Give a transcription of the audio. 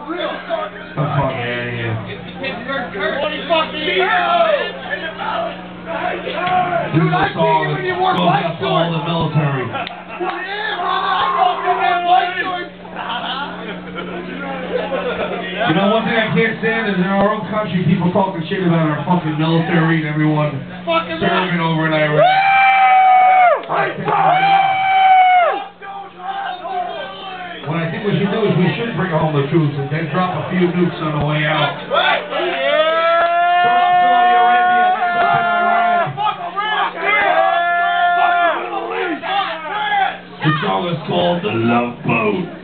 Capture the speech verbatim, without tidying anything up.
fucking out of here. Dude, I see you when you wore white shorts. All the military. You know, one thing I can't stand is in our own country, people talking shit about our fucking military and everyone serving over in Iraq. What I think we should do is we should bring home the troops and then drop a few nukes on the way out. The song is called The Love Boat.